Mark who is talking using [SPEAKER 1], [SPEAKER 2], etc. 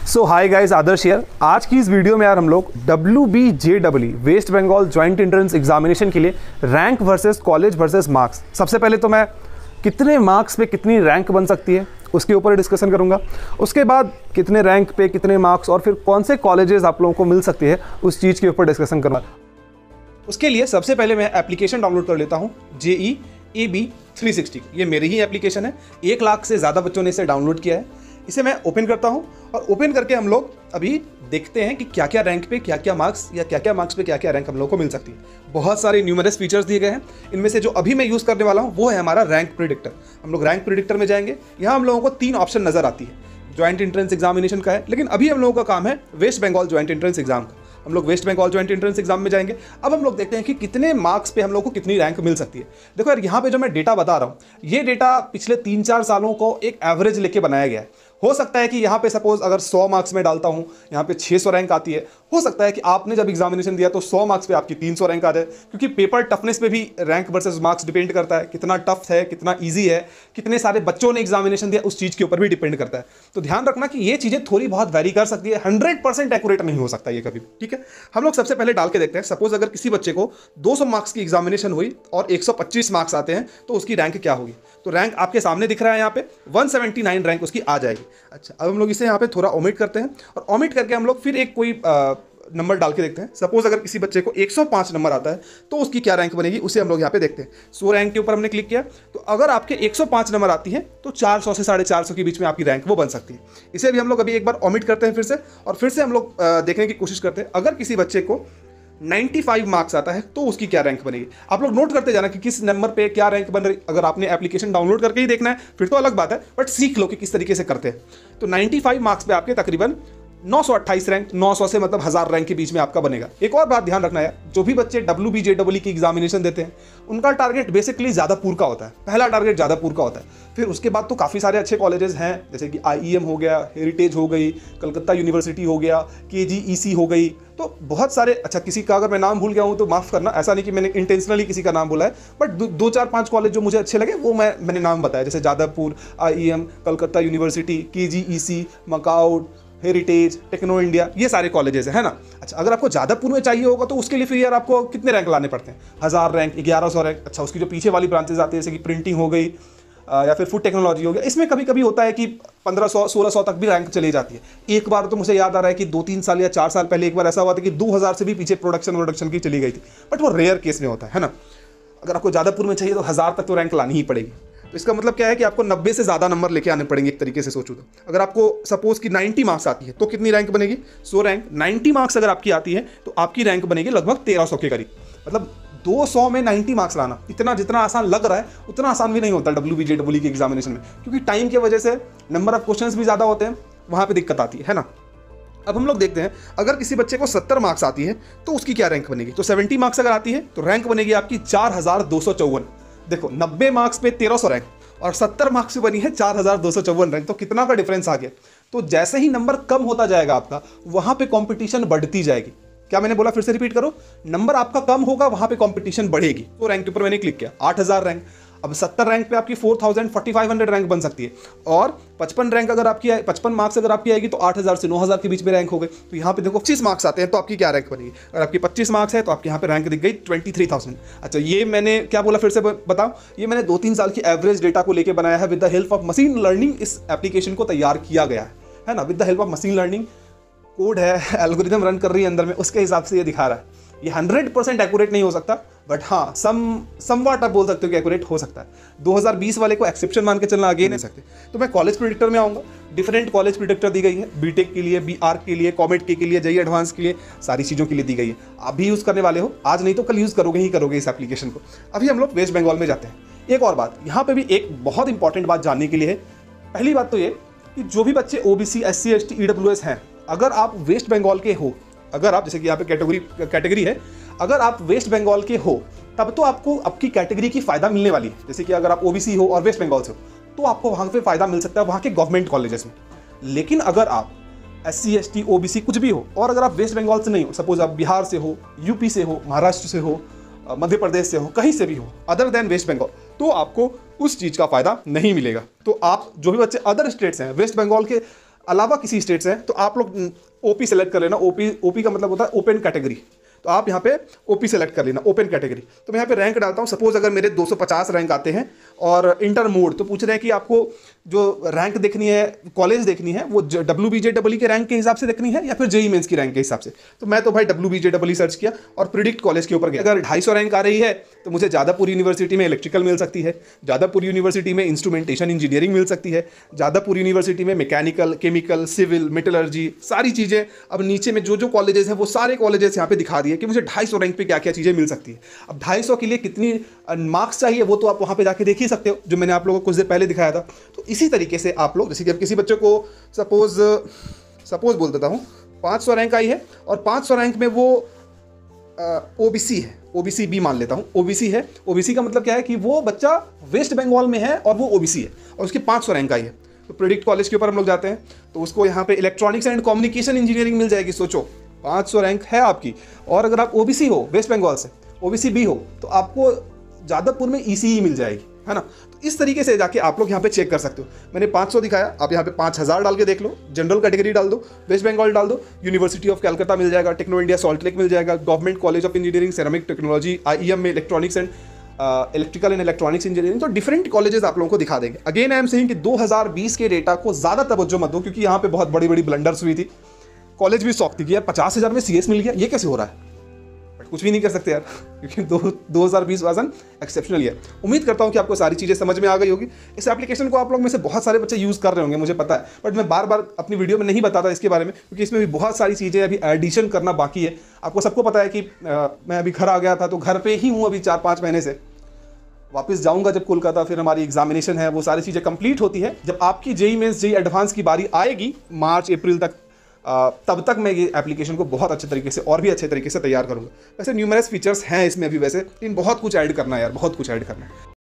[SPEAKER 1] So hi guys, Adarsh here. आज की इस वीडियो में यार हम लोग WBJEE West Bengal joint entrance examination के लिए rank versus college versus marks, सबसे पहले तो मैं कितने मार्क्स पे कितनी रैंक बन सकती है उसके ऊपर डिस्कशन करूंगा। उसके बाद कितने रैंक पे कितने मार्क्स और फिर कौन से कॉलेजेस आप लोगों को मिल सकती है उस चीज़ के ऊपर डिस्कशन करूंगा। उसके लिए सबसे पहले मैं एप्लीकेशन डाउनलोड कर लेता हूँ JEE-AB 360। ये मेरी ही एप्लीकेशन है, 1 लाख से ज़्यादा बच्चों ने इसे डाउनलोड किया है। इसे मैं ओपन करता हूं और ओपन करके हम लोग अभी देखते हैं कि क्या क्या रैंक पे क्या क्या मार्क्स या क्या क्या मार्क्स पे क्या क्या रैंक हम लोग को मिल सकती है। बहुत सारे न्यूमरस फीचर्स दिए गए हैं, इनमें से जो अभी मैं यूज़ करने वाला हूं वो है हमारा रैंक प्रिडिक्टर। हम लोग रैंक प्रिडिक्टर में जाएंगे, यहाँ हम लोगों को 3 ऑप्शन नजर आती है। ज्वाइंट एंट्रेंस एग्जामिनेशन का है, लेकिन अभी हम लोगों का काम है West Bengal joint entrance exam का। हम लोग West Bengal joint entrance exam में जाएंगे। अब हम लोग देखते हैं कि कितने मार्क्स पे हम लोग को कितनी रैंक मिल सकती है। देखो यार, यहाँ पे जो मैं डेटा बता रहा हूँ, ये डेटा पिछले 3-4 सालों को एक एवरेज लेके बनाया गया है। हो सकता है कि यहाँ पे सपोज अगर 100 मार्क्स में डालता हूँ, यहाँ पे 600 रैंक आती है। हो सकता है कि आपने जब एग्जामिनेशन दिया तो 100 मार्क्स पे आपकी 300 रैंक आ जाए, क्योंकि पेपर टफनेस पे भी रैंक वर्सेस मार्क्स डिपेंड करता है। कितना टफ है, कितना ईजी है, कितने सारे बच्चों ने एग्जामिनेशन दिया, उस चीज़ के ऊपर भी डिपेंड करता है। तो ध्यान रखना कि ये चीज़ें थोड़ी बहुत वेरी कर सकती है, 100% एक्यूरेट नहीं हो सकता ये कभी। ठीक है, हम लोग सबसे पहले डाल के देखते हैं। सपोज अगर किसी बच्चे को 200 मार्क्स की एग्जामिनेशन हुई और 125 मार्क्स आते हैं तो उसकी रैंक क्या होगी। तो रैंक आपके सामने दिख रहा है, यहाँ पे 179 रैंक उसकी आ जाएगी। अच्छा, अब हम लोग इसे यहाँ पे थोड़ा ओमिट करते हैं और ओमिट करके हम लोग फिर एक कोई नंबर डाल के देखते हैं। सपोज अगर किसी बच्चे को 105 नंबर आता है तो उसकी क्या रैंक बनेगी, उसे हम लोग यहाँ पे देखते हैं। 100 रैंक के ऊपर हमने क्लिक किया, तो अगर आपके 105 नंबर आती है तो 400 से 450 के बीच में आपकी रैंक वो बन सकती है। इसे भी हम लोग अभी एक बार ओमिट करते हैं फिर से, और फिर से हम लोग देखने की कोशिश करते हैं। अगर किसी बच्चे को 95 मार्क्स आता है तो उसकी क्या रैंक बनेगी। आप लोग नोट करते जाना कि किस नंबर पे क्या रैंक बन रही। अगर आपने एप्लीकेशन डाउनलोड करके ही देखना है फिर तो अलग बात है, बट सीख लो कि किस तरीके से करते हैं। तो 95 मार्क्स पे आपके तकरीबन 928 रैंक, 900 से मतलब 1000 रैंक के बीच में आपका बनेगा। एक और बात ध्यान रखना है, जो भी बच्चे WBJEE की एग्जामिनेशन देते हैं उनका टारगेट बेसिकली जादापुर का होता है। पहला टारगेट जादापुर का होता है। फिर उसके बाद तो काफ़ी सारे अच्छे कॉलेजेस हैं, जैसे कि IEM हो गया, हेरिटेज हो गई, कलकत्ता यूनिवर्सिटी हो गया, KGEC हो गई, तो बहुत सारे। अच्छा, किसी का अगर मैं नाम भूल गया हूँ तो माफ़ करना, ऐसा नहीं कि मैंने इंटेंशनली किसी का नाम बोला है, बट 2-4-5 कॉलेज जो मुझे अच्छे लगे वो मैंने नाम बताया, जैसे Jadavpur, IEM, Calcutta University, KGEC, मकाउड, हेरिटेज, टेक्नो इंडिया, ये सारे कॉलेजेस है ना। अच्छा, अगर आपको जादवपुर में चाहिए होगा तो उसके लिए फिर यार आपको कितने रैंक लाने पड़ते हैं, 1000 रैंक, 1100 रैंक। अच्छा, उसकी जो पीछे वाली ब्रांचेज आती है जैसे कि प्रिंटिंग हो गई या फिर फूड टेक्नोलॉजी हो गया, इसमें कभी कभी होता है कि 1500-1600 तक भी रैंक चली जाती है। एक बार तो मुझे याद आ रहा है कि 2-3 साल या 4 साल पहले एक बार ऐसा हुआ था कि 2000 से भी पीछे प्रोडक्शन की चली गई थी, बट वो रेयर केस में होता है ना। अगर आपको जादवपुर में चाहिए तो 1000 तक तो रैंक लानी ही पड़ेगी। तो इसका मतलब क्या है कि आपको 90 से ज़्यादा नंबर लेके आने पड़ेंगे। एक तरीके से सोचो तो अगर आपको सपोज कि 90 मार्क्स आती है तो कितनी रैंक बनेगी, 100 रैंक। 90 मार्क्स अगर आपकी आती है तो आपकी रैंक बनेगी लगभग 1300 के करीब। मतलब 200 में 90 मार्क्स लाना इतना जितना आसान लग रहा है उतना आसान भी नहीं होता WBJEE की एग्जामिनेशन में, क्योंकि टाइम की वजह से नंबर ऑफ क्वेश्चंस भी ज़्यादा होते हैं, वहाँ पर दिक्कत आती है ना। अब हम लोग देखते हैं, अगर किसी बच्चे को 70 मार्क्स आती है तो उसकी क्या रैंक बनेगी। तो 70 मार्क्स अगर आती है तो रैंक बनेगी आपकी 4254। देखो, 90 मार्क्स पे 1300 रैंक और 70 मार्क्स पे बनी है 4254 रैंक, तो कितना का डिफरेंस आ गया। तो जैसे ही नंबर कम होता जाएगा आपका, वहां पे कंपटीशन बढ़ती जाएगी। क्या मैंने बोला, फिर से रिपीट करो, नंबर आपका कम होगा वहां पे कंपटीशन बढ़ेगी। तो रैंक के ऊपर मैंने क्लिक किया, 8000 रैंक। अब 70 रैंक पे आपकी 4500 रैंक बन सकती है, और 55 रैंक अगर आपकी 55 मार्क्स अगर आपकी आएगी तो 8000 से 9000 के बीच में रैंक हो गई। तो यहाँ पे देखो 25 मार्क्स आते हैं तो आपकी क्या रैंक बनेगी। अगर आपकी 25 मार्क्स है तो आपके यहाँ पे रैंक दिख गई 23,000। अच्छा, ये मैंने क्या बोला, फिर से बताओ, ये मैंने 2-3 साल की एवरेज डेटा को लेकर बनाया है। With the help of machine learning इस एप्लीकेशन को तैयार किया गया है ना। With the help of machine learning, code है, एल्गोरिथम रन कर रही है अंदर में, उसके हिसाब से ये दिखा रहा है। ये 100% एक्यूरेट नहीं हो सकता, बट हाँ समवाट आप बोल सकते हो कि एक्यूरेट हो सकता है। 2020 वाले को एक्सेप्शन मान के चलना आगे नहीं सकते। तो मैं कॉलेज प्रिडिक्टर में आऊँगा। डिफरेंट कॉलेज प्रिडिक्टर दी गई है, बीटेक के लिए, BR के लिए, कॉमेट के लिए, JEE एडवांस के लिए, सारी चीज़ों के लिए दी गई है। आप भी यूज़ करने वाले हो, आज नहीं तो कल यूज़ करोगे ही करोगे इस एप्लीकेशन को। अभी हम लोग वेस्ट बंगाल में जाते हैं। एक और बात यहाँ पर भी एक बहुत इंपॉर्टेंट बात जानने के लिए है। पहली बात तो ये कि जो भी बच्चे OBC, SC, ST, EWS हैं, अगर आप वेस्ट बंगाल के हो, अगर आप, जैसे कि यहाँ पे कैटेगरी है, अगर आप वेस्ट बंगाल के हो तब तो आपको आपकी कैटेगरी की फ़ायदा मिलने वाली है। जैसे कि अगर आप OBC हो और वेस्ट बंगाल से हो तो आपको वहाँ पे फ़ायदा मिल सकता है, वहाँ के गवर्नमेंट कॉलेजेस में। लेकिन अगर आप SC, ST, OBC कुछ भी हो, और अगर आप वेस्ट बंगाल से नहीं हो, सपोज आप बिहार से हो, UP से हो, महाराष्ट्र से हो, मध्य प्रदेश से हो, कहीं से भी हो अदर देन वेस्ट बंगाल, तो आपको उस चीज़ का फ़ायदा नहीं मिलेगा। तो आप जो भी बच्चे अदर स्टेट्स हैं, वेस्ट बंगाल के अलावा किसी स्टेट से हैं तो आप लोग ओपी सेलेक्ट कर लेना। ओपी का मतलब होता है ओपन कैटेगरी, तो आप यहाँ पे ओपी सेलेक्ट कर लेना, ओपन कैटेगरी। तो मैं यहाँ पे रैंक डालता हूँ। सपोज अगर मेरे 250 रैंक आते हैं और इंटर मोड, तो पूछ रहे हैं कि आपको जो रैंक देखनी है, कॉलेज देखनी है, वो WBJEE के रैंक के हिसाब से देखनी है या फिर जेईई मेंस की रैंक के हिसाब से। तो मैं तो भाई WBJEE सर्च किया और प्रिडिक्ट कॉलेज के ऊपर गया। अगर 250 रैंक आ रही है तो मुझे जादवपुर यूनिवर्सिटी में इलेक्ट्रिकल मिल सकती है, जादवपुर यूनिवर्सिटी में इंस्ट्रूमेंटेशन इंजीनियरिंग मिल सकती है, जादवपुर यूनिवर्सिटी में मैकेनिकल, केमिकल, सिविल, मेटलर्जी, सारी चीज़ें। अब नीचे में जो जो कॉलेजेस हैं वो सारे कॉलेजेस यहाँ पे दिखा दिए कि मुझे 250 रैंक पे क्या क्या चीज़ें मिल सकती है। अब 250 के लिए कितनी मार्क्स चाहिए वो तो आप वहाँ पे जाके देख ही सकते हो, जो मैंने आप लोगों को कुछ देर पहले दिखाया था। तो इसी तरीके से आप लोग, जैसे कि अब किसी बच्चे को सपोज बोल देता हूँ 500 रैंक आई है और 500 रैंक में वो ओबीसी है, ओबीसी बी मान लेता हूँ, ओबीसी है। ओबीसी का मतलब क्या है कि वो बच्चा वेस्ट बंगाल में है और वो ओबीसी है और उसकी 500 रैंक आई है। तो प्रेडिक्ट कॉलेज के ऊपर हम लोग जाते हैं तो उसको यहाँ पे इलेक्ट्रॉनिक्स एंड कम्युनिकेशन इंजीनियरिंग मिल जाएगी। सोचो 500 रैंक है आपकी, और अगर आप ओबीसी हो, वेस्ट बंगाल से ओबीसी बी हो, तो आपको जादवपुर में ईसीई मिल जाएगी, है ना। तो इस तरीके से जाके आप लोग यहाँ पे चेक कर सकते हो। मैंने 500 दिखाया, आप यहाँ पे 5000 डाल के देख लो, जनरल कैटेगरी डाल दो, वेस्ट बंगाल डाल दो, यूनिवर्सिटी ऑफ कलकत्ता मिल जाएगा, टेक्नो इंडिया सॉल्ट लेक मिल जाएगा, government college of engineering ceramic technology, IEM में electronics and electrical and electronics engineering. तो डिफरेंट कॉलेजेस आप लोगों को दिखा देंगे। अगेन आई एम सेइंग कि 2020 के डेटा को ज़्यादा तवज्जो मत दो, क्योंकि यहाँ पे बहुत बड़ी बड़ी ब्लंडर्स हुई थी। कॉलेज भी शौक थी कि यार 50,000 में CS मिल गया, ये कैसे हो रहा है। बट कुछ भी नहीं कर सकते यार, क्योंकि 2020 वर्जन एक्सेप्शनल है। उम्मीद करता हूँ कि आपको सारी चीज़ें समझ में आ गई होगी। इस एप्लीकेशन को आप लोग में से बहुत सारे बच्चे यूज़ कर रहे होंगे, मुझे पता है, बट मैं बार बार अपनी वीडियो में नहीं बताता इसके बारे में, क्योंकि इसमें भी बहुत सारी चीज़ें अभी एडिशन करना बाकी है। आपको सबको पता है कि मैं अभी घर आ गया था, तो घर पे ही हूँ अभी 4-5 महीने से। वापस जाऊंगा जब कोलकाता, फिर हमारी एग्जामिनेशन है, वो सारी चीज़ें कंप्लीट होती है। जब आपकी जेईई मेंस, जेईई एडवांस की बारी आएगी मार्च अप्रैल तक, तब तक मैं ये एप्लीकेशन को बहुत अच्छे तरीके से और भी अच्छे तरीके से तैयार करूंगा। वैसे न्यूमरस फीचर्स हैं इसमें अभी वैसे, लेकिन बहुत कुछ ऐड करना है यार, बहुत कुछ ऐड करना है।